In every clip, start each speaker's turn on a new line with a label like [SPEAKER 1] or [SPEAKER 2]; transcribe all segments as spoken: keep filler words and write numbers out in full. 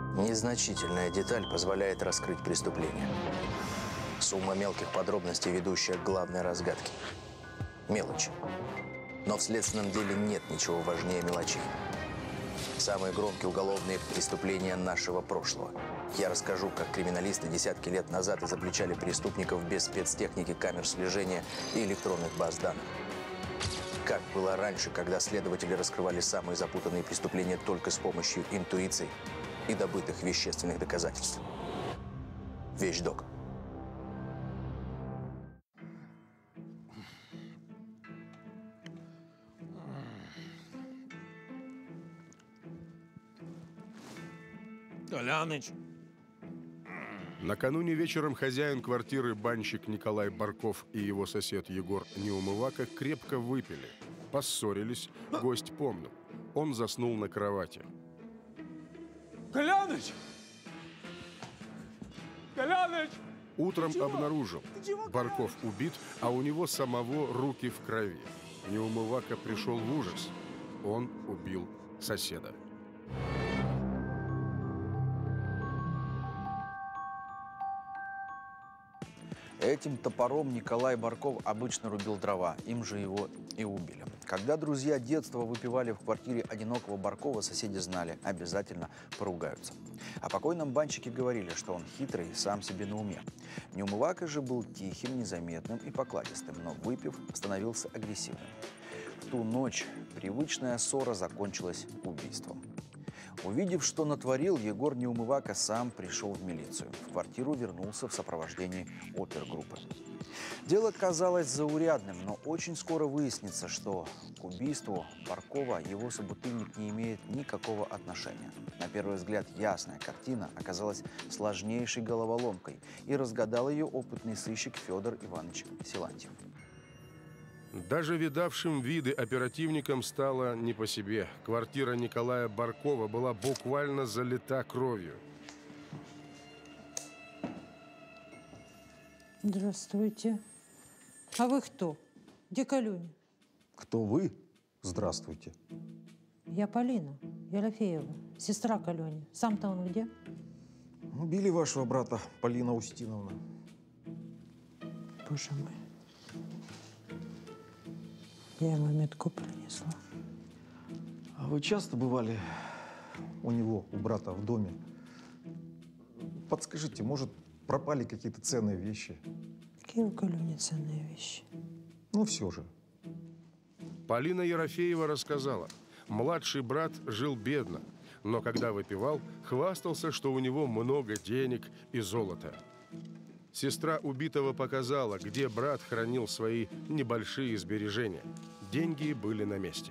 [SPEAKER 1] Незначительная деталь позволяет раскрыть преступление. Сумма мелких подробностей, ведущая к главной разгадке. Мелочи. Но в следственном деле нет ничего важнее мелочей. Самые громкие уголовные преступления нашего прошлого. Я расскажу, как криминалисты десятки лет назад изобличали преступников без спецтехники, камер слежения и электронных баз данных. Как было раньше, когда следователи раскрывали самые запутанные преступления только с помощью интуиции и добытых вещественных доказательств. Вещдок.
[SPEAKER 2] Толяныч.
[SPEAKER 3] Накануне вечером хозяин квартиры банщик Николай Барков и его сосед Егор Неумывака крепко выпили. Поссорились, гость помнил. Он заснул на кровати.
[SPEAKER 2] Толяныч! Толяныч!
[SPEAKER 3] Утром обнаружил, Барков убит, а у него самого руки в крови. Неумывака пришел в ужас. Он убил соседа.
[SPEAKER 1] Этим топором Николай Барков обычно рубил дрова, им же его и убили. Когда друзья детства выпивали в квартире одинокого Баркова, соседи знали, обязательно поругаются. О покойном банщике говорили, что он хитрый, сам себе на уме. Неумывака же был тихим, незаметным и покладистым, но, выпив, становился агрессивным. В ту ночь привычная ссора закончилась убийством. Увидев, что натворил, Егор Неумывака сам пришел в милицию. В квартиру вернулся в сопровождении опергруппы. Дело казалось заурядным, но очень скоро выяснится, что к убийству Баркова его собутыльник не имеет никакого отношения. На первый взгляд ясная картина оказалась сложнейшей головоломкой, и разгадал ее опытный сыщик Федор Иванович Силантьев.
[SPEAKER 3] Даже видавшим виды оперативникам стало не по себе. Квартира Николая Баркова была буквально залита кровью.
[SPEAKER 4] Здравствуйте. А вы кто? Где Калюня?
[SPEAKER 5] Кто вы? Здравствуйте.
[SPEAKER 4] Я Полина Ерофеева, сестра Калюни. Сам-то он где?
[SPEAKER 5] Убили вашего брата, Полина Устиновна.
[SPEAKER 4] Боже мой. Я ему метку принесла.
[SPEAKER 5] А вы часто бывали у него, у брата, в доме? Подскажите, может, пропали какие-то ценные вещи?
[SPEAKER 4] Какие у Калюни ценные вещи?
[SPEAKER 5] Ну, все же.
[SPEAKER 3] Полина Ерофеева рассказала, младший брат жил бедно, но когда выпивал, хвастался, что у него много денег и золота. Сестра убитого показала, где брат хранил свои небольшие сбережения. Деньги были на месте.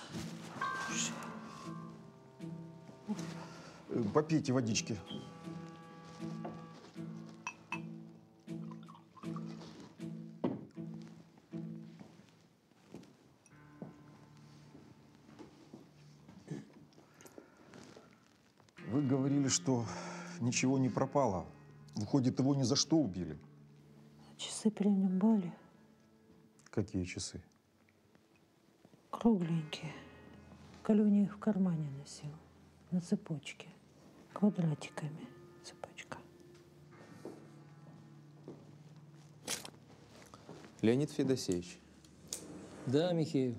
[SPEAKER 5] Попейте водички. Вы говорили, что ничего не пропало. Выходит, его ни за что убили.
[SPEAKER 4] Часы при нем были.
[SPEAKER 5] Какие часы?
[SPEAKER 4] Кругленькие. Калюня их в кармане носил. На цепочке. Квадратиками цепочка.
[SPEAKER 6] Леонид Федосеевич.
[SPEAKER 7] Да, Михеев.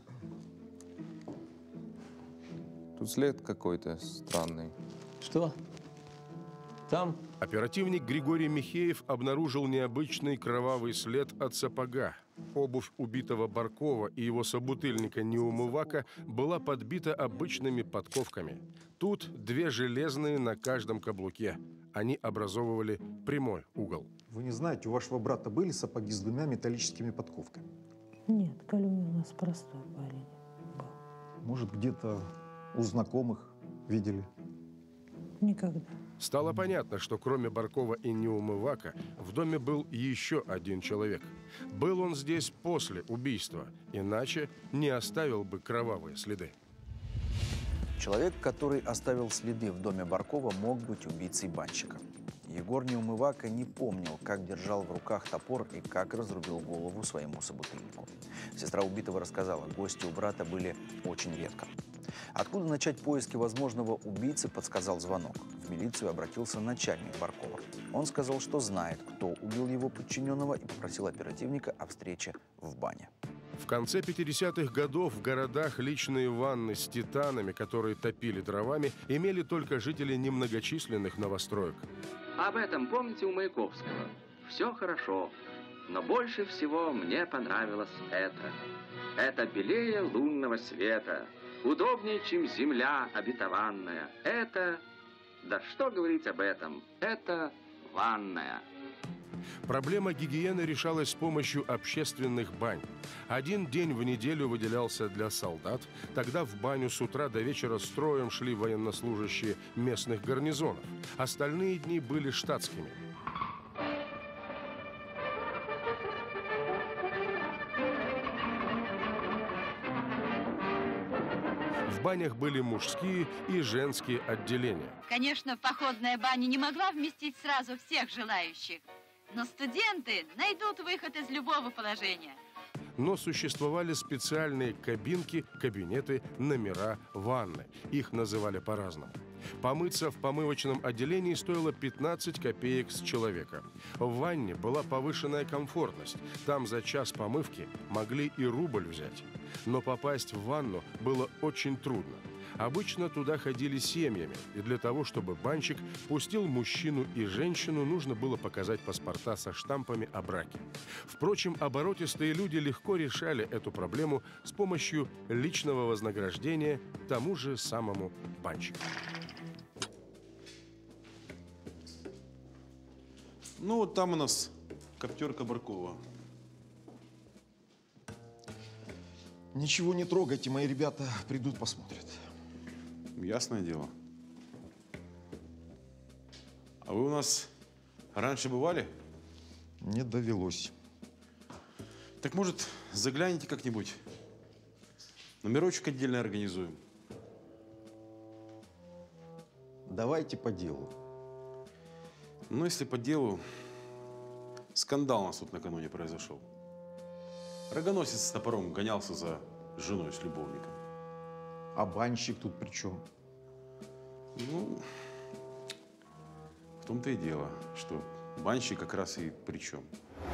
[SPEAKER 6] Тут след какой-то странный.
[SPEAKER 7] Что? Там?
[SPEAKER 3] Оперативник Григорий Михеев обнаружил необычный кровавый след от сапога. Обувь убитого Баркова и его собутыльника Неумывака была подбита обычными подковками. Тут две железные на каждом каблуке. Они образовывали прямой угол.
[SPEAKER 5] Вы не знаете, у вашего брата были сапоги с двумя металлическими подковками?
[SPEAKER 4] Нет, Калюня у нас простой парень был.
[SPEAKER 5] Может, где-то у знакомых видели?
[SPEAKER 4] Никогда.
[SPEAKER 3] Стало понятно, что кроме Баркова и Неумывака в доме был еще один человек. Был он здесь после убийства, иначе не оставил бы кровавые следы.
[SPEAKER 1] Человек, который оставил следы в доме Баркова, мог быть убийцей банщика. Егор Неумывака не помнил, как держал в руках топор и как разрубил голову своему собутыльнику. Сестра убитого рассказала, гости у брата были очень редко. Откуда начать поиски возможного убийцы, подсказал звонок. В милицию обратился начальник Баркова. Он сказал, что знает, кто убил его подчиненного, и попросил оперативника о встрече в бане.
[SPEAKER 3] В конце пятидесятых годов в городах личные ванны с титанами, которые топили дровами, имели только жители немногочисленных новостроек.
[SPEAKER 2] Об этом помните у Маяковского. Все хорошо, но больше всего мне понравилось это. Это белее лунного света, удобнее, чем земля обетованная. Это, да что говорить об этом, это ванная.
[SPEAKER 3] Проблема гигиены решалась с помощью общественных бань. Один день в неделю выделялся для солдат. Тогда в баню с утра до вечера строем шли военнослужащие местных гарнизонов. Остальные дни были штатскими. В банях были мужские и женские отделения.
[SPEAKER 8] Конечно, походная баня не могла вместить сразу всех желающих, но студенты найдут выход из любого положения.
[SPEAKER 3] Но существовали специальные кабинки, кабинеты, номера, ванны. Их называли по-разному. Помыться в помывочном отделении стоило пятнадцать копеек с человека. В ванне была повышенная комфортность. Там за час помывки могли и рубль взять. Но попасть в ванну было очень трудно. Обычно туда ходили семьями, и для того, чтобы банщик пустил мужчину и женщину, нужно было показать паспорта со штампами о браке. Впрочем, оборотистые люди легко решали эту проблему с помощью личного вознаграждения тому же самому банщику.
[SPEAKER 9] Ну, вот там у нас коптерка Баркова.
[SPEAKER 5] Ничего не трогайте, мои ребята придут, посмотрят.
[SPEAKER 9] Ясное дело. А вы у нас раньше бывали?
[SPEAKER 5] Не довелось.
[SPEAKER 9] Так, может, загляните как-нибудь? Номерочек отдельно организуем.
[SPEAKER 5] Давайте по делу.
[SPEAKER 9] Ну, если по делу, скандал у нас тут накануне произошел. Рогоносец с топором гонялся за женой с любовником.
[SPEAKER 5] А банщик тут при чем?
[SPEAKER 9] Ну, в том-то и дело, что банщик как раз и при чем.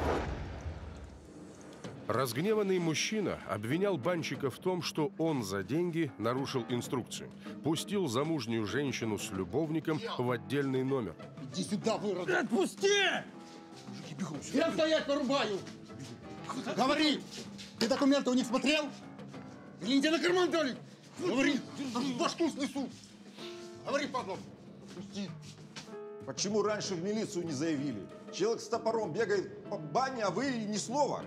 [SPEAKER 3] Разгневанный мужчина обвинял банщика в том, что он за деньги нарушил инструкцию. Пустил замужнюю женщину с любовником в отдельный номер.
[SPEAKER 10] Иди сюда, выродок!
[SPEAKER 11] Отпусти!
[SPEAKER 10] Я стоять порубаю! Говори! Ты документы у них смотрел? Или не тебе на карман дали? Говори! В башку снесу! Говори, падла! Пусти!
[SPEAKER 5] Почему раньше в милицию не заявили? Человек с топором бегает по бане, а вы ни слова.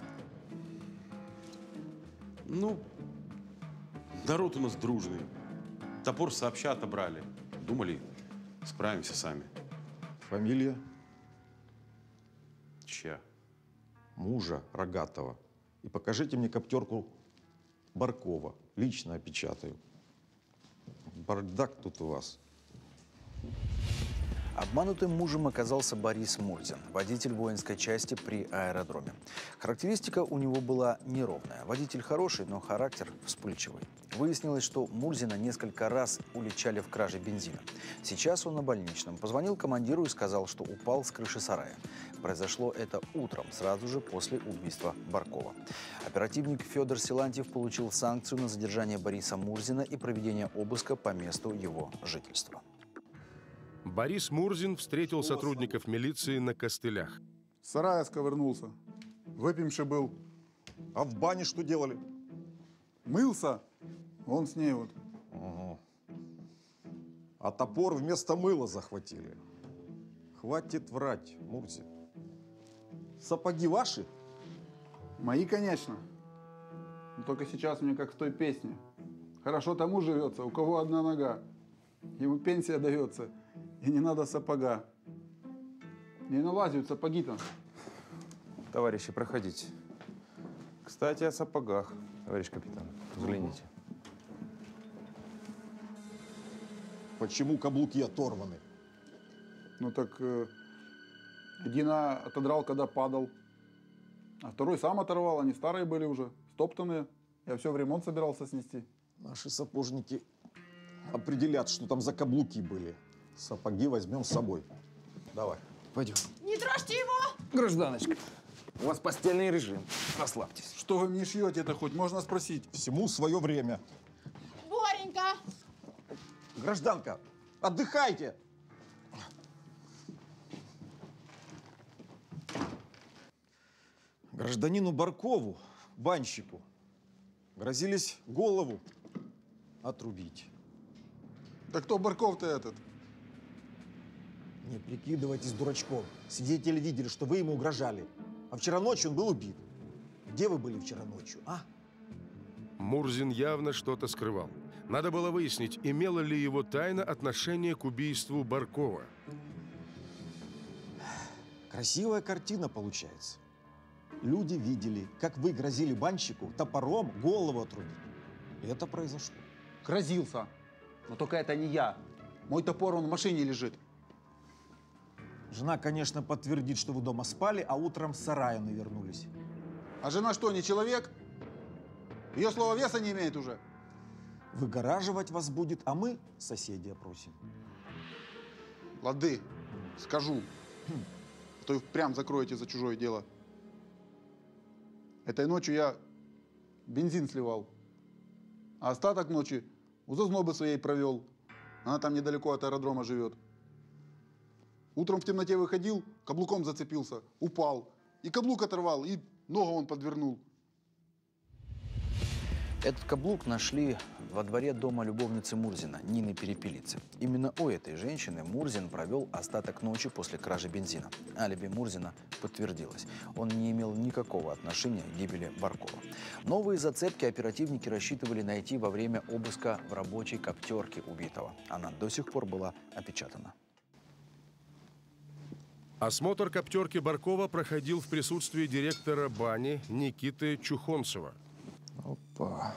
[SPEAKER 9] Ну, народ у нас дружный. Топор сообща отобрали. Думали, справимся сами.
[SPEAKER 5] Фамилия?
[SPEAKER 9] Чья?
[SPEAKER 5] Мужа Рогатова. И покажите мне коптерку Баркова. Лично опечатаю. Бардак тут у вас.
[SPEAKER 1] Обманутым мужем оказался Борис Мурзин, водитель воинской части при аэродроме. Характеристика у него была неровная. Водитель хороший, но характер вспыльчивый. Выяснилось, что Мурзина несколько раз уличали в краже бензина. Сейчас он на больничном. Позвонил командиру и сказал, что упал с крыши сарая. Произошло это утром, сразу же после убийства Баркова. Оперативник Федор Силантьев получил санкцию на задержание Бориса Мурзина и проведение обыска по месту его жительства.
[SPEAKER 3] Борис Мурзин встретил сотрудников милиции на костылях.
[SPEAKER 12] С сарая сковырнулся. Выпивший был.
[SPEAKER 5] А в бане что делали?
[SPEAKER 12] Мылся. Он с ней вот.
[SPEAKER 5] Ага. А топор вместо мыла захватили. Хватит врать, Мурзин. Сапоги ваши?
[SPEAKER 12] Мои, конечно. Но только сейчас мне как в той песне. Хорошо тому живется, у кого одна нога. Ему пенсия дается, и не надо сапога. Не налазят сапоги-то.
[SPEAKER 6] Товарищи, проходите. Кстати, о сапогах, товарищ капитан. Взгляните.
[SPEAKER 5] Почему каблуки оторваны?
[SPEAKER 12] Ну так, э, один отодрал, когда падал, а второй сам оторвал, они старые были уже, стоптанные. Я все в ремонт собирался снести.
[SPEAKER 5] Наши сапожники определят, что там за каблуки были. Сапоги возьмем с собой. Давай.
[SPEAKER 6] Пойдем.
[SPEAKER 11] Не дрожьте его!
[SPEAKER 6] Гражданочка, у вас постельный режим. Расслабьтесь.
[SPEAKER 12] Что вы мне шьете-то хоть? Можно спросить.
[SPEAKER 5] Всему свое время.
[SPEAKER 11] Боренька!
[SPEAKER 5] Гражданка, отдыхайте! Гражданину Баркову, банщику, грозились голову отрубить.
[SPEAKER 12] Да кто Барков-то этот?
[SPEAKER 5] Не прикидывайтесь дурачком. Свидетели видели, что вы ему угрожали. А вчера ночью он был убит. Где вы были вчера ночью, а?
[SPEAKER 3] Мурзин явно что-то скрывал. Надо было выяснить, имела ли его тайна отношение к убийству Баркова.
[SPEAKER 5] Красивая картина получается. Люди видели, как вы грозили банщику топором голову отрубить. И это произошло.
[SPEAKER 12] Грозился. Но только это не я. Мой топор, он в машине лежит.
[SPEAKER 5] Жена, конечно, подтвердит, что вы дома спали, а утром в сарае навернулись.
[SPEAKER 12] А жена что, не человек? Ее слово веса не имеет уже.
[SPEAKER 5] Выгораживать вас будет, а мы соседей опросим.
[SPEAKER 12] Лады, скажу. А то и прям закроете за чужое дело. Этой ночью я бензин сливал. А остаток ночи у зазнобы своей провел. Она там недалеко от аэродрома живет. Утром в темноте выходил, каблуком зацепился, упал. И каблук оторвал, и ногу он подвернул.
[SPEAKER 1] Этот каблук нашли во дворе дома любовницы Мурзина, Нины Перепелицы. Именно у этой женщины Мурзин провел остаток ночи после кражи бензина. Алиби Мурзина подтвердилось. Он не имел никакого отношения к гибели Баркова. Новые зацепки оперативники рассчитывали найти во время обыска в рабочей коптерке убитого. Она до сих пор была опечатана.
[SPEAKER 3] Осмотр коптерки Баркова проходил в присутствии директора бани Никиты Чухонцева.
[SPEAKER 6] Опа.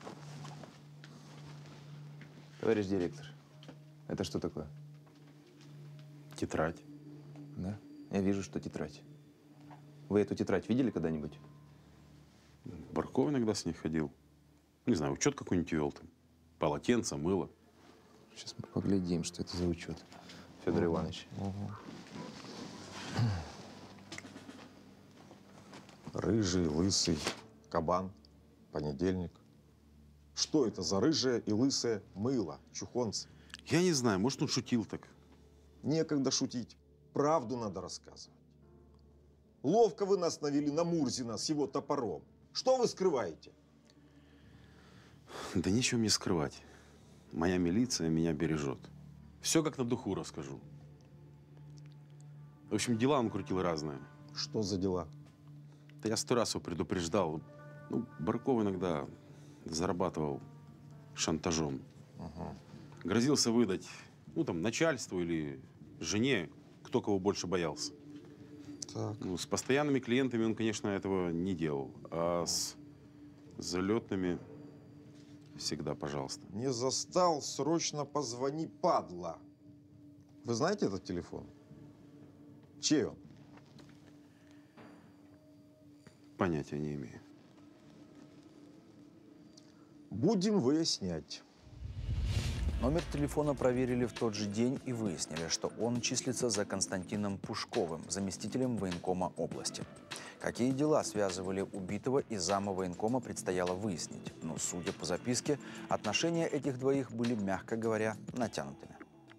[SPEAKER 6] Товарищ директор, это что такое?
[SPEAKER 9] Тетрадь.
[SPEAKER 6] Да? Я вижу, что тетрадь. Вы эту тетрадь видели когда-нибудь?
[SPEAKER 9] Барков иногда с ней ходил. Не знаю, учет какой-нибудь вел там. Полотенце, мыло.
[SPEAKER 6] Сейчас мы поглядим, что это за учет. Федор угу. Иванович.
[SPEAKER 5] Угу. Рыжий, лысый, кабан, понедельник. Что это за рыжее и лысое мыло, чухонцы?
[SPEAKER 9] Я не знаю, может, он шутил так.
[SPEAKER 5] Некогда шутить. Правду надо рассказывать. Ловко вы нас навели на Мурзина с его топором. Что вы скрываете?
[SPEAKER 9] Да нечего мне скрывать. Моя милиция меня бережет. Все как на духу расскажу. В общем, дела он крутил разные.
[SPEAKER 5] Что за дела?
[SPEAKER 9] Да я сто раз его предупреждал. Ну, Барков иногда зарабатывал шантажом.
[SPEAKER 5] Угу.
[SPEAKER 9] Грозился выдать, ну, там, начальству или жене, кто кого больше боялся.
[SPEAKER 5] Так.
[SPEAKER 9] Ну, с постоянными клиентами он, конечно, этого не делал. А с залетными всегда пожалуйста.
[SPEAKER 5] Не застал, срочно позвони, падла. Вы знаете этот телефон? Чей он?
[SPEAKER 9] Понятия не имею.
[SPEAKER 5] Будем выяснять.
[SPEAKER 1] Номер телефона проверили в тот же день и выяснили, что он числится за Константином Пушковым, заместителем военкома области. Какие дела связывали убитого и зама военкома, предстояло выяснить. Но, судя по записке, отношения этих двоих были, мягко говоря, натянутыми.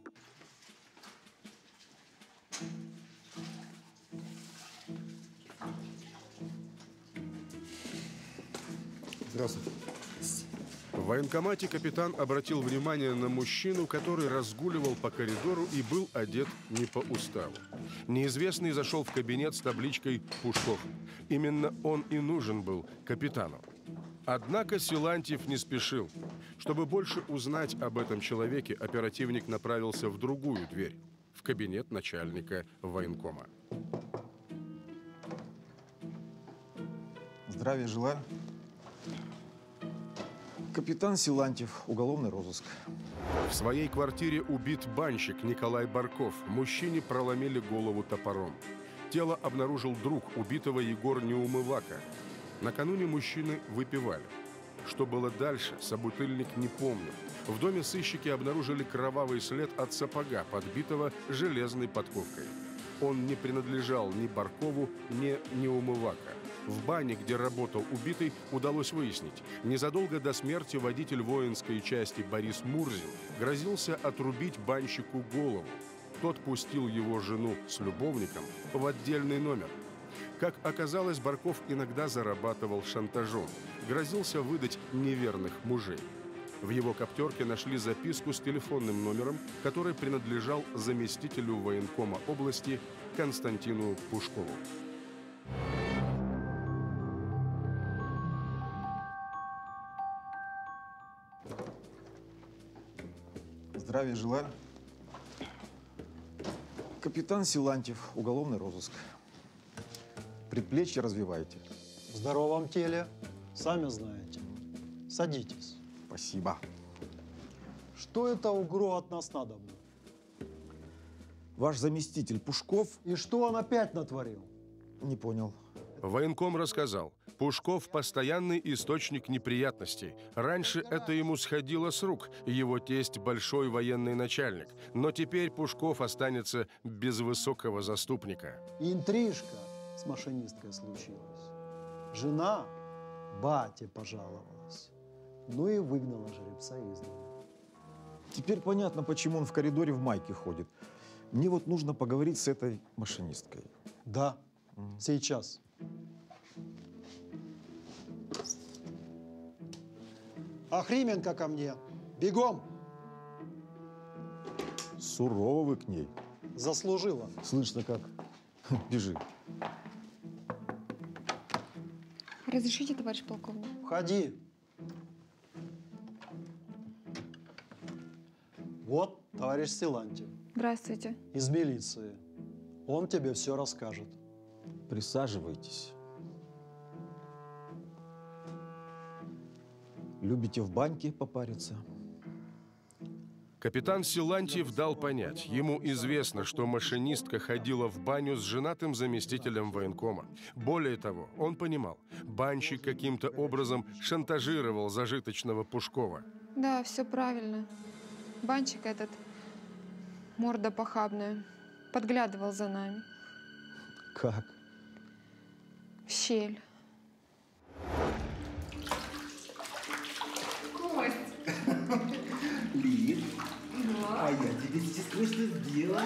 [SPEAKER 12] Здравствуйте.
[SPEAKER 3] В военкомате капитан обратил внимание на мужчину, который разгуливал по коридору и был одет не по уставу. Неизвестный зашел в кабинет с табличкой «Пушков». Именно он и нужен был капитану. Однако Силантьев не спешил. Чтобы больше узнать об этом человеке, оперативник направился в другую дверь, в кабинет начальника военкома.
[SPEAKER 5] Здравия желаю. Капитан Силантьев, уголовный розыск.
[SPEAKER 3] В своей квартире убит банщик Николай Барков. Мужчине проломили голову топором. Тело обнаружил друг убитого Егор Неумывака. Накануне мужчины выпивали. Что было дальше, собутыльник не помнил. В доме сыщики обнаружили кровавый след от сапога, подбитого железной подковкой. Он не принадлежал ни Баркову, ни Неумывака. В бане, где работал убитый, удалось выяснить, незадолго до смерти водитель воинской части Борис Мурзин грозился отрубить банщику голову. Тот пустил его жену с любовником в отдельный номер. Как оказалось, Барков иногда зарабатывал шантажом, грозился выдать неверных мужей. В его коптерке нашли записку с телефонным номером, который принадлежал заместителю военкома области Константину Пушкову.
[SPEAKER 5] Здравия желаю. Капитан Силантьев, уголовный розыск. Предплечье развивайте.
[SPEAKER 13] В здоровом теле, сами знаете. Садитесь.
[SPEAKER 5] Спасибо.
[SPEAKER 13] Что это УГРО от нас надобно?
[SPEAKER 5] Ваш заместитель Пушков...
[SPEAKER 13] И что он опять натворил?
[SPEAKER 5] Не понял.
[SPEAKER 3] Военком рассказал. Пушков – постоянный источник неприятностей. Раньше это ему сходило с рук. Его тесть – большой военный начальник. Но теперь Пушков останется без высокого заступника.
[SPEAKER 13] Интрижка с машинисткой случилась. Жена бате пожаловалась. Ну и выгнала жеребца из дома.
[SPEAKER 5] Теперь понятно, почему он в коридоре в майке ходит. Мне вот нужно поговорить с этой машинисткой.
[SPEAKER 13] Да, mm. сейчас. Охрименко ко мне. Бегом.
[SPEAKER 5] Сурово вы к ней.
[SPEAKER 13] Заслужила.
[SPEAKER 5] Слышно как. Бежи.
[SPEAKER 14] Разрешите, товарищ полковник?
[SPEAKER 13] Входи. Вот товарищ Силантьев.
[SPEAKER 14] Здравствуйте.
[SPEAKER 13] Из милиции. Он тебе все расскажет.
[SPEAKER 5] Присаживайтесь. Любите в баньке попариться?
[SPEAKER 3] Капитан Силантьев дал понять, ему известно, что машинистка ходила в баню с женатым заместителем военкома. Более того, он понимал, банщик каким-то образом шантажировал зажиточного Пушкова.
[SPEAKER 14] Да, все правильно. Банщик этот, морда похабная, подглядывал за нами.
[SPEAKER 5] Как?
[SPEAKER 14] В щель.
[SPEAKER 15] Лид, да. А я тебе сейчас кое-что сделал.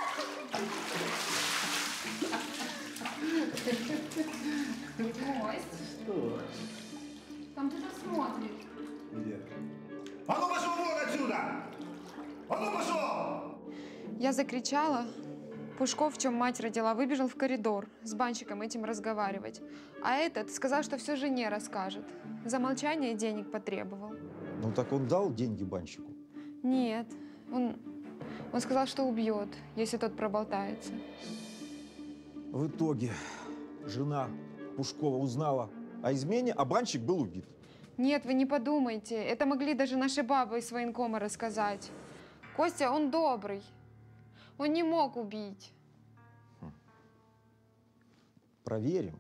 [SPEAKER 14] Кость.
[SPEAKER 15] Что?
[SPEAKER 14] Там кто-то смотрит.
[SPEAKER 15] Где? А ну пошел вон отсюда! А ну пошел!
[SPEAKER 14] Я закричала. Пушков, в чем мать родила, выбежал в коридор с банщиком этим разговаривать. А этот сказал, что все жене расскажет. За молчание денег потребовал.
[SPEAKER 5] Ну так он дал деньги банщику?
[SPEAKER 14] Нет. Он, он сказал, что убьет, если тот проболтается.
[SPEAKER 5] В итоге жена Пушкова узнала о измене, а банщик был убит.
[SPEAKER 14] Нет, вы не подумайте. Это могли даже наши бабы из военкома рассказать. Костя, он добрый. Он не мог убить.
[SPEAKER 5] Хм. Проверим.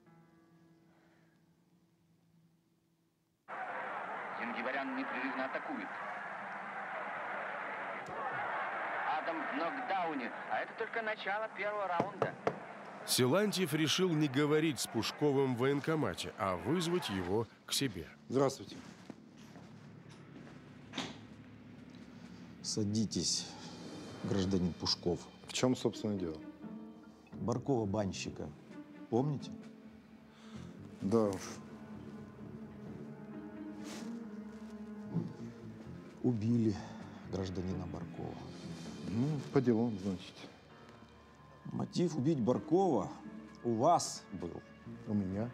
[SPEAKER 16] Янгибарян непрерывно атакует. Адам в нокдауне, а это только начало первого раунда.
[SPEAKER 3] Силантьев решил не говорить с Пушковым в военкомате, а вызвать его к себе.
[SPEAKER 12] Здравствуйте.
[SPEAKER 5] Садитесь, гражданин Пушков.
[SPEAKER 12] В чем, собственно, дело?
[SPEAKER 5] Баркова банщика. Помните?
[SPEAKER 12] Да уж.
[SPEAKER 5] Убили гражданина Баркова.
[SPEAKER 12] Ну, по делу, значит.
[SPEAKER 5] Мотив убить Баркова у вас был.
[SPEAKER 12] У меня?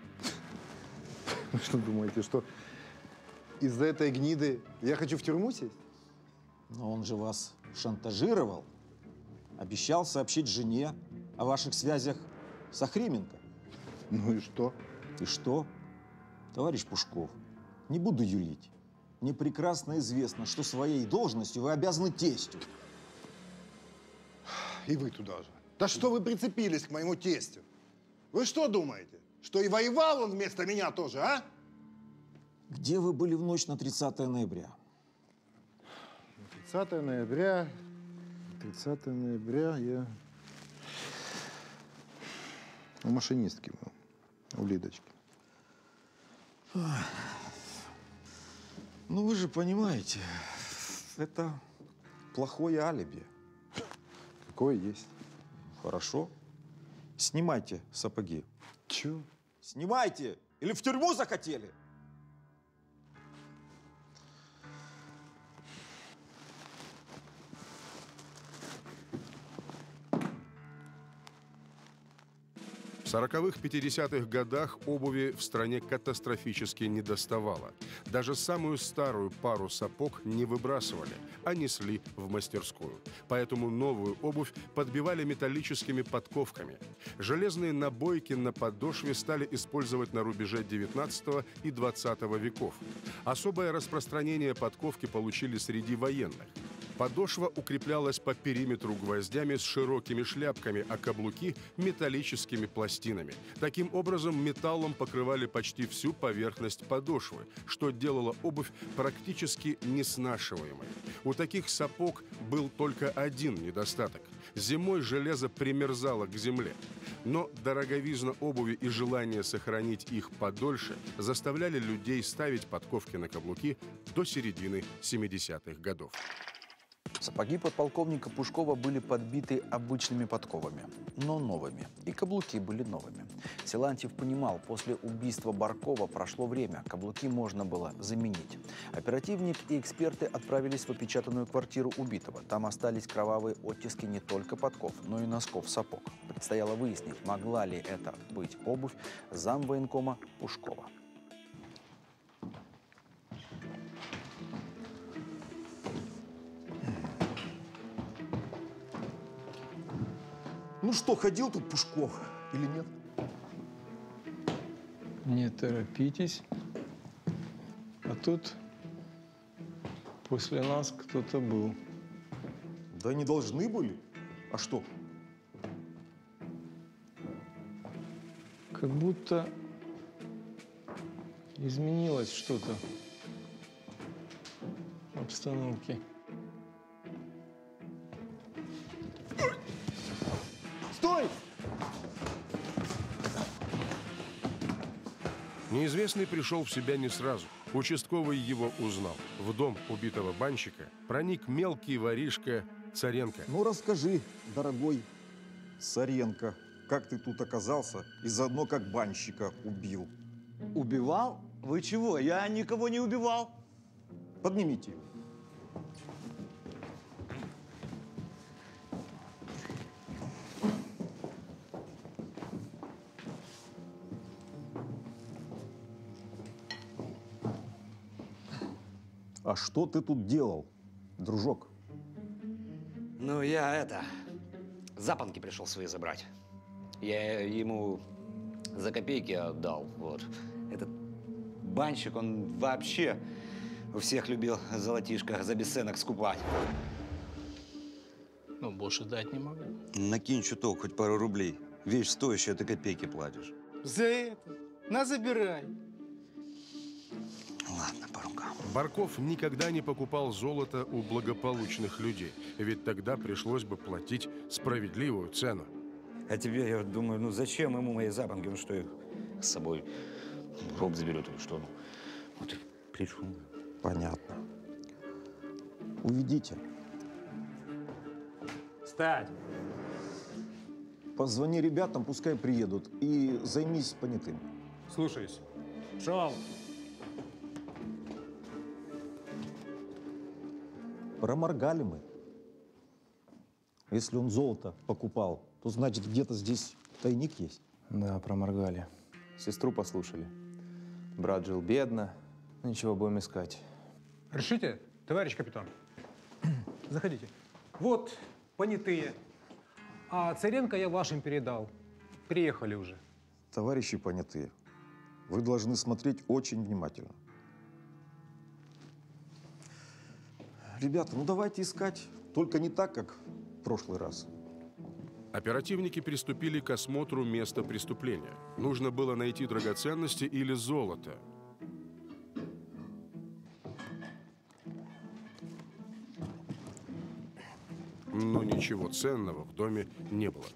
[SPEAKER 12] Вы что думаете, что из-за этой гниды я хочу в тюрьму сесть?
[SPEAKER 5] Но он же вас шантажировал. Обещал сообщить жене о ваших связях с Охрименко.
[SPEAKER 12] Ну и что?
[SPEAKER 5] И что? Товарищ Пушков, не буду юлить. Мне прекрасно известно, что своей должностью вы обязаны тестю.
[SPEAKER 10] И вы туда же. Да что вы прицепились к моему тестю? Вы что думаете, что и воевал он вместо меня тоже, а?
[SPEAKER 5] Где вы были в ночь на тридцатое ноября?
[SPEAKER 12] тридцатое ноября, тридцатое ноября я у машинистки был, у Лидочки.
[SPEAKER 5] Ну вы же понимаете, это плохое алиби.
[SPEAKER 12] Какое есть.
[SPEAKER 5] Хорошо. Снимайте сапоги.
[SPEAKER 12] Чё?
[SPEAKER 5] Снимайте! Или в тюрьму захотели?
[SPEAKER 3] В сороковых-пятидесятых годах обуви в стране катастрофически недоставало. Даже самую старую пару сапог не выбрасывали, а несли в мастерскую. Поэтому новую обувь подбивали металлическими подковками. Железные набойки на подошве стали использовать на рубеже девятнадцатого и двадцатого веков. Особое распространение подковки получили среди военных. Подошва укреплялась по периметру гвоздями с широкими шляпками, а каблуки – металлическими пластинами. Таким образом, металлом покрывали почти всю поверхность подошвы, что делало обувь практически неснашиваемой. У таких сапог был только один недостаток – зимой железо примерзало к земле. Но дороговизна обуви и желание сохранить их подольше заставляли людей ставить подковки на каблуки до середины семидесятых годов.
[SPEAKER 1] Сапоги подполковника Пушкова были подбиты обычными подковами, но новыми. И каблуки были новыми. Силантьев понимал, после убийства Баркова прошло время, каблуки можно было заменить. Оперативник и эксперты отправились в опечатанную квартиру убитого. Там остались кровавые оттиски не только подков, но и носков сапог. Предстояло выяснить, могла ли это быть обувь замвоенкома Пушкова.
[SPEAKER 5] Ну что, ходил тут Пушков или нет?
[SPEAKER 7] Не торопитесь. А тут после нас кто-то был.
[SPEAKER 5] Да не должны были. А что?
[SPEAKER 7] Как будто изменилось что-то в обстановке.
[SPEAKER 5] Стой!
[SPEAKER 3] Неизвестный пришел в себя не сразу. Участковый его узнал. В дом убитого банщика проник мелкий воришка Царенко.
[SPEAKER 5] Ну расскажи, дорогой Царенко, как ты тут оказался и заодно как банщика убил?
[SPEAKER 17] Убивал? Вы чего? Я никого не убивал.
[SPEAKER 5] Поднимите его. А что ты тут делал, дружок?
[SPEAKER 18] Ну, я это, запонки пришел свои забрать. Я ему за копейки отдал, вот. Этот банщик, он вообще у всех любил золотишко за бесценок скупать.
[SPEAKER 7] Ну, больше дать не могу.
[SPEAKER 19] Накинь чуток, хоть пару рублей. Вещь стоящая, ты копейки платишь.
[SPEAKER 10] За это? На, забирай.
[SPEAKER 19] Ладно, по рукам.
[SPEAKER 3] Барков никогда не покупал золото у благополучных людей, ведь тогда пришлось бы платить справедливую цену.
[SPEAKER 18] А тебе, я думаю, ну зачем ему мои запонки? Ну что, их с собой в гроб заберет или что? Ну, вот и пришел.
[SPEAKER 5] Понятно. Уведите.
[SPEAKER 10] Встать!
[SPEAKER 5] Позвони ребятам, пускай приедут, и займись понятым.
[SPEAKER 10] Слушаюсь. Шел.
[SPEAKER 5] Проморгали мы. Если он золото покупал, то значит где-то здесь тайник есть.
[SPEAKER 6] Да, проморгали. Сестру послушали. Брат жил бедно. Ничего, будем искать.
[SPEAKER 10] Решите, товарищ капитан? Заходите. Вот понятые. А Царенко я вашим передал. Приехали уже.
[SPEAKER 5] Товарищи понятые, вы должны смотреть очень внимательно. Ребята, ну давайте искать, только не так, как в прошлый раз.
[SPEAKER 3] Оперативники приступили к осмотру места преступления. Нужно было найти драгоценности или золото. но ничего ценного в доме не было.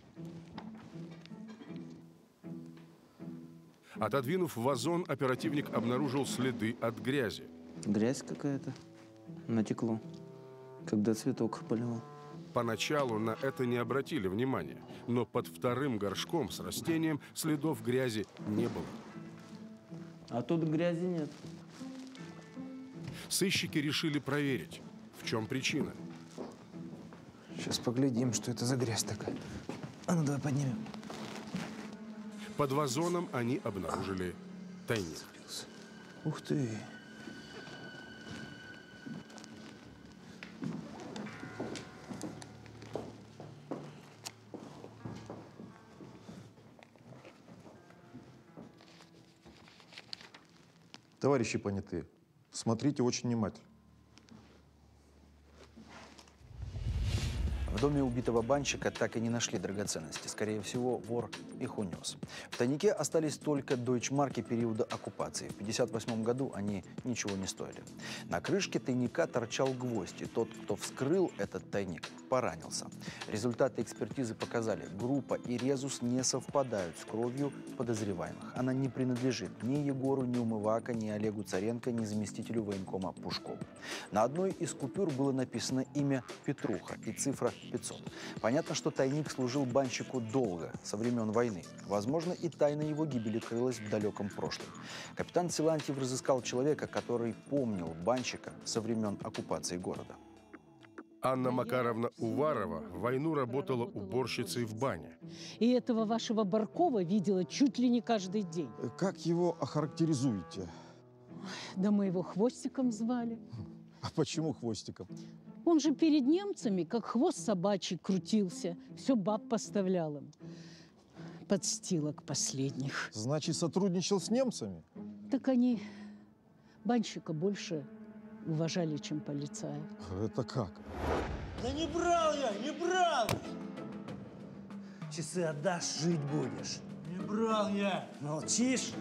[SPEAKER 3] Отодвинув вазон, оперативник обнаружил следы от грязи.
[SPEAKER 6] Грязь какая-то. Натекло, когда цветок поливал.
[SPEAKER 3] Поначалу на это не обратили внимания, но под вторым горшком с растением следов грязи не было.
[SPEAKER 6] А тут грязи нет.
[SPEAKER 3] Сыщики решили проверить, в чем причина.
[SPEAKER 6] Сейчас поглядим, что это за грязь такая. А ну давай поднимем.
[SPEAKER 3] Под вазоном они обнаружили тайник.
[SPEAKER 6] Ух ты!
[SPEAKER 5] Товарищи понятые, смотрите очень внимательно.
[SPEAKER 1] В доме убитого банщика так и не нашли драгоценности. Скорее всего, вор их унес. В тайнике остались только дойчмарки периода оккупации. В тысяча девятьсот пятьдесят восьмом году они ничего не стоили. На крышке тайника торчал гвоздь, и тот, кто вскрыл этот тайник, поранился. Результаты экспертизы показали, группа и резус не совпадают с кровью подозреваемых. Она не принадлежит ни Егору, ни Умывака, ни Олегу Царенко, ни заместителю военкома Пушкову. На одной из купюр было написано имя Петруха и цифра пятьсот. Понятно, что тайник служил банщику долго, со времен войны. Возможно, и тайна его гибели крылась в далеком прошлом. Капитан Силантьев разыскал человека, который помнил банщика со времен оккупации города.
[SPEAKER 3] Анна Макаровна Уварова в войну работала уборщицей в бане.
[SPEAKER 20] И этого вашего Баркова видела чуть ли не каждый день.
[SPEAKER 5] Как его охарактеризуете?
[SPEAKER 20] Да мы его Хвостиком звали.
[SPEAKER 5] А почему Хвостиком?
[SPEAKER 20] Он же перед немцами, как хвост собачий, крутился. Все баб поставлял им. Подстилок последних.
[SPEAKER 5] Значит, сотрудничал с немцами?
[SPEAKER 20] Так они банщика больше уважали, чем полицая.
[SPEAKER 5] Это как?
[SPEAKER 15] Да не брал я, не брал! Часы отдашь, жить будешь. Не брал я. Молчишь?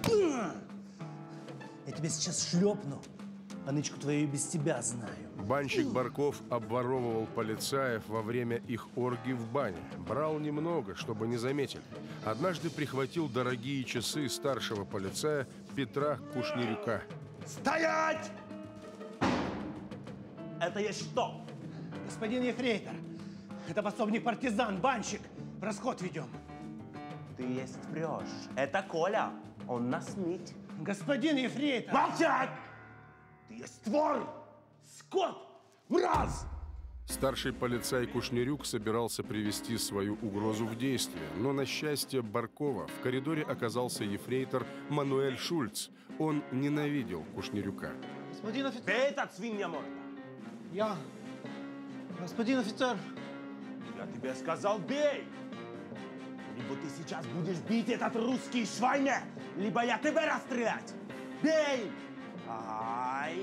[SPEAKER 15] Я тебя сейчас шлепну, а нычку твою и без тебя знаю.
[SPEAKER 3] Банщик Барков обворовывал полицаев во время их оргий в бане. Брал немного, чтобы не заметили. Однажды прихватил дорогие часы старшего полицая Петра Кушнирюка.
[SPEAKER 15] Стоять! Это есть что? Господин ефрейтор, это пособник партизан, банщик. В расход ведем.
[SPEAKER 21] Ты есть врешь. Это Коля. Он нас мить.
[SPEAKER 15] Господин ефрейтор! Молчать! Ты есть твор! Скот! Мразь!
[SPEAKER 3] Старший полицай Кушнирюк собирался привести свою угрозу в действие, но на счастье Баркова в коридоре оказался ефрейтор Мануэль Шульц. Он ненавидел Кушнирюка.
[SPEAKER 15] Господин офицер!
[SPEAKER 21] Ты этот свинья морда!
[SPEAKER 15] Я... Господин офицер!
[SPEAKER 21] Я тебе сказал, бей! Либо ты сейчас будешь бить этот русский швайне, либо я тебя расстрелять! Бей! Ай!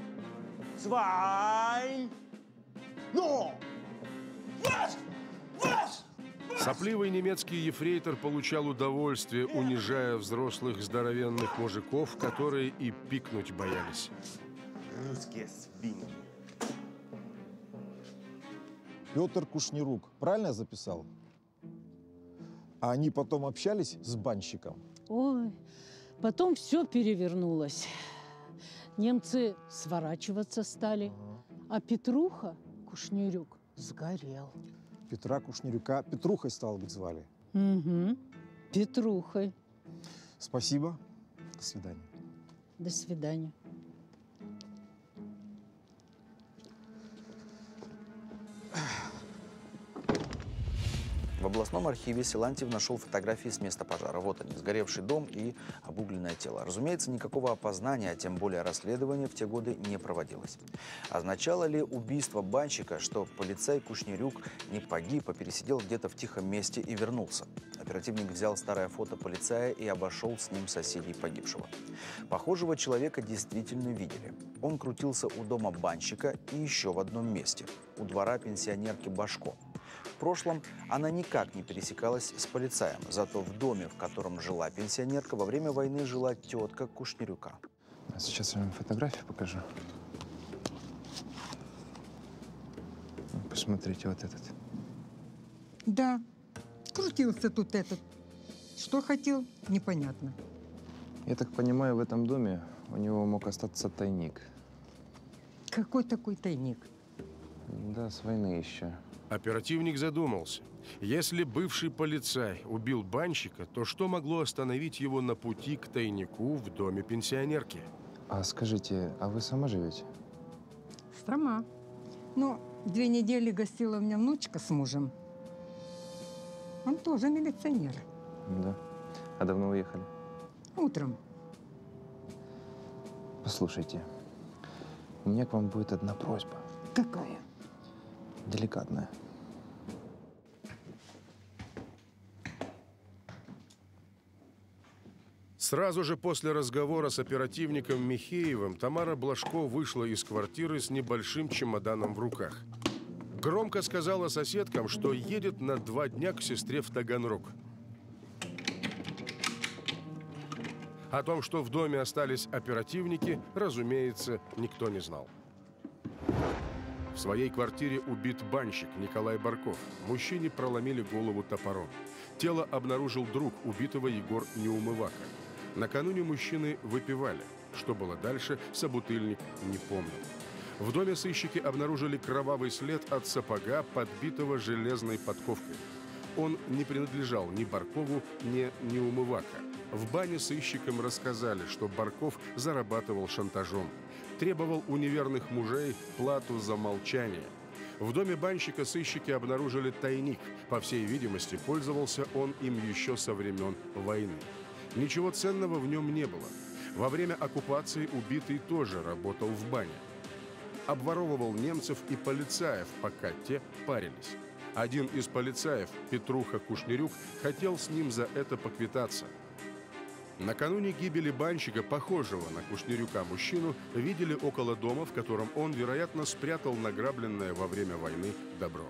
[SPEAKER 21] Свайн! Ну! Ваш! Ваш!
[SPEAKER 3] Сопливый немецкий ефрейтор получал удовольствие, унижая взрослых здоровенных мужиков, которые и пикнуть боялись.
[SPEAKER 21] Русские свиньи.
[SPEAKER 5] Петр Кушнирук, правильно я записал? А они потом общались с банщиком?
[SPEAKER 20] Ой, потом все перевернулось. Немцы сворачиваться стали, а Петруха, Кушнирюк, сгорел.
[SPEAKER 5] Петра Кушнирюка Петрухой, стало быть, звали?
[SPEAKER 20] Угу, Петрухой.
[SPEAKER 5] Спасибо. До свидания.
[SPEAKER 20] До свидания.
[SPEAKER 1] В областном архиве Силантьев нашел фотографии с места пожара. Вот они, сгоревший дом и обугленное тело. Разумеется, никакого опознания, а тем более расследования в те годы не проводилось. Означало ли убийство банщика, что полицай Кушнирюк не погиб, а пересидел где-то в тихом месте и вернулся? Оперативник взял старое фото полицая и обошел с ним соседей погибшего. Похожего человека действительно видели. Он крутился у дома банщика и еще в одном месте – у двора пенсионерки Башко. В прошлом она никак не пересекалась с полицаем, зато в доме, в котором жила пенсионерка, во время войны жила тетка Кушнирюка.
[SPEAKER 6] Сейчас я вам фотографию покажу. Посмотрите, вот этот.
[SPEAKER 4] Да, крутился тут этот. Что хотел, непонятно.
[SPEAKER 6] Я так понимаю, в этом доме у него мог остаться тайник.
[SPEAKER 4] Какой такой тайник?
[SPEAKER 6] Да, с войны еще.
[SPEAKER 3] Оперативник задумался. Если бывший полицай убил банщика, то что могло остановить его на пути к тайнику в доме пенсионерки?
[SPEAKER 6] А скажите, а вы сама живете?
[SPEAKER 4] Сама. Но две недели гостила у меня внучка с мужем. Он тоже милиционер.
[SPEAKER 6] Да. А давно уехали?
[SPEAKER 4] Утром.
[SPEAKER 6] Послушайте, у меня к вам будет одна просьба.
[SPEAKER 4] Какая?
[SPEAKER 6] Деликатная.
[SPEAKER 3] Сразу же после разговора с оперативником Михеевым Тамара Блажко вышла из квартиры с небольшим чемоданом в руках. Громко сказала соседкам, что едет на два дня к сестре в Таганрог. О том, что в доме остались оперативники, разумеется, никто не знал. В своей квартире убит банщик Николай Барков. Мужчине проломили голову топором. Тело обнаружил друг убитого Егор Неумывака. Накануне мужчины выпивали. Что было дальше, собутыльник не помнил. В доме сыщики обнаружили кровавый след от сапога, подбитого железной подковкой. Он не принадлежал ни Баркову, ни Неумывака. В бане сыщикам рассказали, что Барков зарабатывал шантажом. Требовал у неверных мужей плату за молчание. В доме банщика сыщики обнаружили тайник. По всей видимости, пользовался он им еще со времен войны. Ничего ценного в нем не было. Во время оккупации убитый тоже работал в бане. Обворовывал немцев и полицаев, пока те парились. Один из полицаев, Петруха Кушнирюк, хотел с ним за это поквитаться. Накануне гибели банщика, похожего на Кушнирюка мужчину, видели около дома, в котором он, вероятно, спрятал награбленное во время войны добро.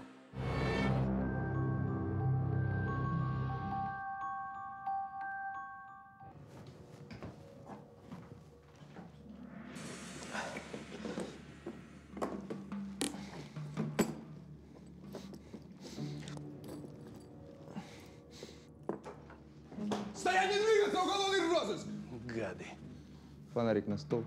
[SPEAKER 21] Стоять, не двигаться, уголовный розыск!
[SPEAKER 6] Гады. Фонарик на стол.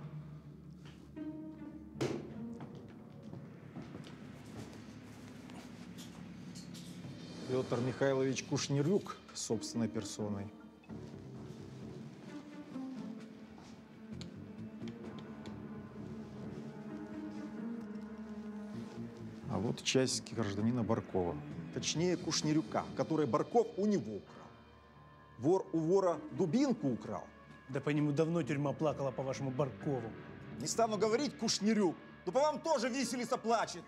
[SPEAKER 5] Петр Михайлович Кушнирюк собственной персоной. А вот часики гражданина Баркова. Точнее, Кушнирюка, который Барков у него украл. Вор у вора дубинку украл.
[SPEAKER 15] Да по нему давно тюрьма плакала, по вашему Баркову.
[SPEAKER 5] Не стану говорить, Кушнирюк, но по вам тоже виселица плачет.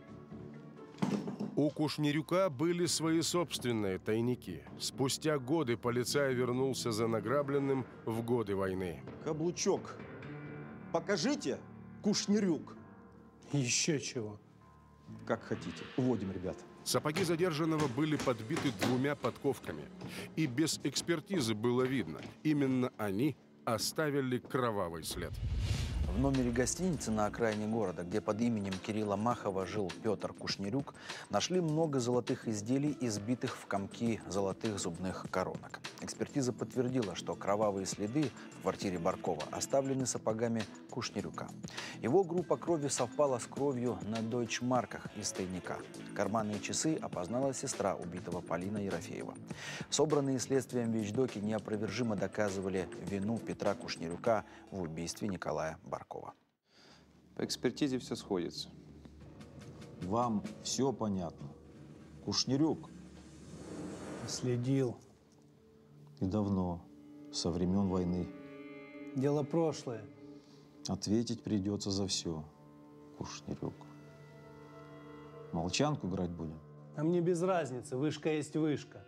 [SPEAKER 3] У Кушнирюка были свои собственные тайники. Спустя годы полицай вернулся за награбленным в годы войны.
[SPEAKER 5] Каблучок, покажите, Кушнирюк.
[SPEAKER 15] Еще чего.
[SPEAKER 5] Как хотите. Уводим, ребят.
[SPEAKER 3] Сапоги задержанного были подбиты двумя подковками. И без экспертизы было видно, именно они оставили кровавый след.
[SPEAKER 1] В номере гостиницы на окраине города, где под именем Кирилла Махова жил Петр Кушнирюк, нашли много золотых изделий, избитых в комки золотых зубных коронок. Экспертиза подтвердила, что кровавые следы в квартире Баркова оставлены сапогами Кушнирюка. Его группа крови совпала с кровью на дойчмарках из тайника. Карманные часы опознала сестра убитого Полина Ерофеева. Собранные следствием вещдоки неопровержимо доказывали вину Петра Кушнирюка в убийстве Николая Баркова.
[SPEAKER 6] По экспертизе все сходится.
[SPEAKER 5] Вам все понятно. Кушнирюк.
[SPEAKER 15] Следил.
[SPEAKER 5] И давно, со времен войны.
[SPEAKER 15] Дело прошлое.
[SPEAKER 5] Ответить придется за все, Кушнирюк. Молчанку играть будем?
[SPEAKER 15] А мне без разницы, вышка есть вышка.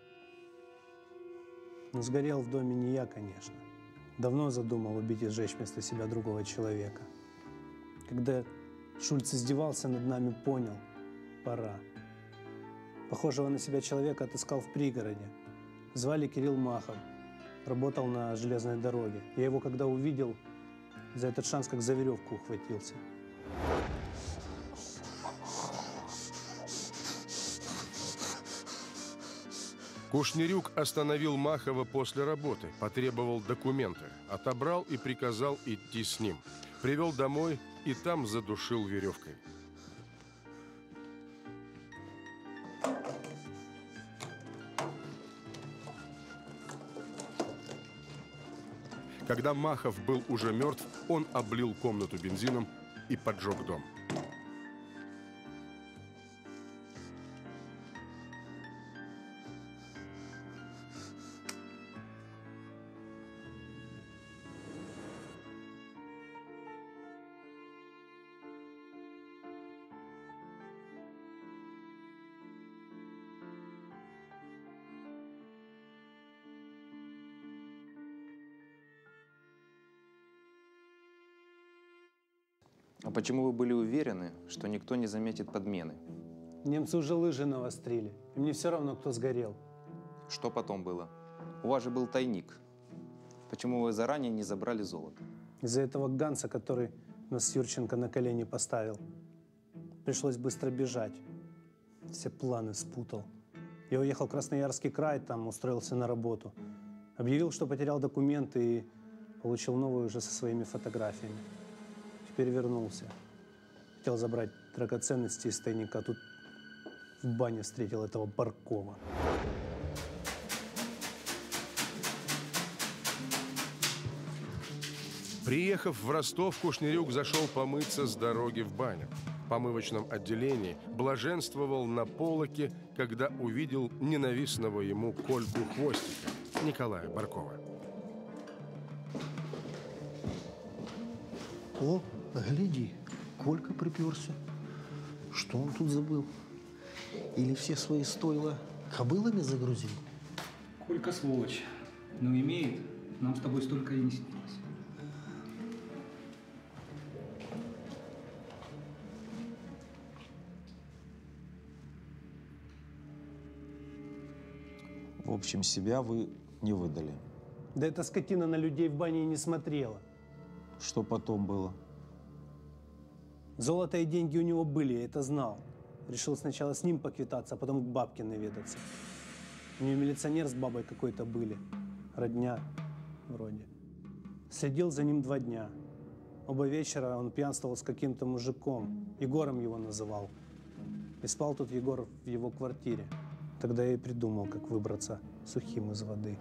[SPEAKER 15] Но сгорел в доме не я, конечно. Давно задумал убить и сжечь вместо себя другого человека. Когда Шульц издевался над нами, понял – пора. Похожего на себя человека отыскал в пригороде. Звали Кирилл Махов. Работал на железной дороге. Я его, когда увидел, за этот шанс как за веревку ухватился.
[SPEAKER 3] Кушнирюк остановил Махова после работы, потребовал документы, отобрал и приказал идти с ним. Привел домой и там задушил веревкой. Когда Махов был уже мертв, он облил комнату бензином и поджег дом.
[SPEAKER 6] А почему вы были уверены, что никто не заметит подмены?
[SPEAKER 15] Немцы уже лыжи навострили. И мне все равно, кто сгорел.
[SPEAKER 6] Что потом было? У вас же был тайник. Почему вы заранее не забрали золото?
[SPEAKER 15] Из-за этого Ганса, который нас Юрченко на колени поставил. Пришлось быстро бежать. Все планы спутал. Я уехал в Красноярский край, там устроился на работу. Объявил, что потерял документы и получил новые уже со своими фотографиями. Теперь вернулся. Хотел забрать драгоценности из тайника. Тут в бане встретил этого Баркова.
[SPEAKER 3] Приехав в Ростов, Кушнирюк зашел помыться с дороги в баню. В помывочном отделении блаженствовал на полоке, когда увидел ненавистного ему Кольку Хвостика Николая Баркова.
[SPEAKER 2] О, гляди, Колька приперся. Что он тут забыл? Или все свои стойла кобылами загрузил?
[SPEAKER 22] Колька сволочь, но имеет, нам с тобой столько и не снилось.
[SPEAKER 5] В общем, себя вы не выдали.
[SPEAKER 15] Да эта скотина на людей в бане и не смотрела.
[SPEAKER 5] Что потом было?
[SPEAKER 15] Золото и деньги у него были, я это знал. Решил сначала с ним поквитаться, а потом к бабке наведаться. У нее милиционер с бабой какой-то были. Родня вроде. Следил за ним два дня. Оба вечера он пьянствовал с каким-то мужиком. Егором его называл. И спал тут Егор в его квартире. Тогда я и придумал, как выбраться сухим из воды.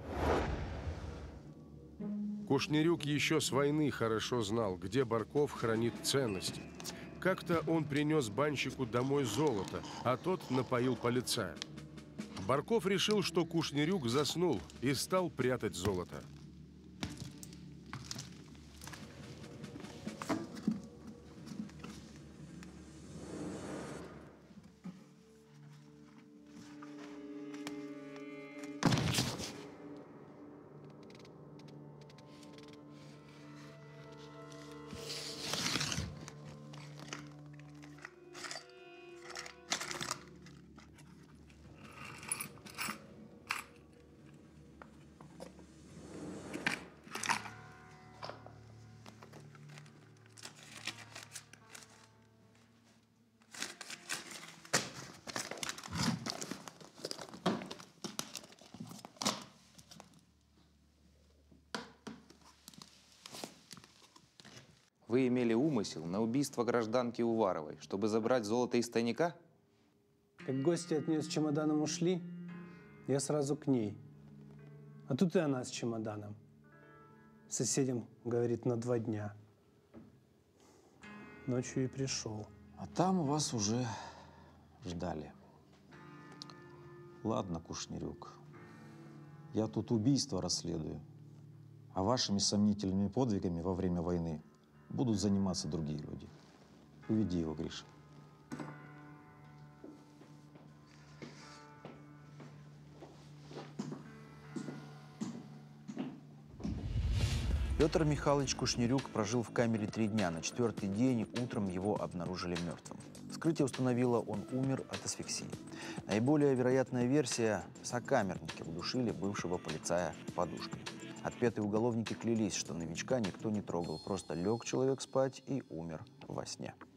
[SPEAKER 3] Кушнирюк еще с войны хорошо знал, где Барков хранит ценности. Как-то он принес банщику домой золото, а тот напоил полицая. Барков решил, что Кушнирюк заснул и стал прятать золото.
[SPEAKER 6] Вы имели умысел на убийство гражданки Уваровой, чтобы забрать золото из тайника?
[SPEAKER 15] Как гости от нее с чемоданом ушли, я сразу к ней. А тут и она с чемоданом. Соседям, говорит, на два дня. Ночью и пришел.
[SPEAKER 5] А там вас уже ждали. Ладно, Кушнирюк, я тут убийство расследую, а вашими сомнительными подвигами во время войны будут заниматься другие люди. Уведи его, Гриша.
[SPEAKER 1] Петр Михайлович Кушнирюк прожил в камере три дня. На четвертый день утром его обнаружили мертвым. Вскрытие установило, он умер от асфиксии. Наиболее вероятная версия – сокамерники удушили бывшего полицая подушкой. Отпетые уголовники клялись, что новичка никто не трогал. Просто лег человек спать и умер во сне.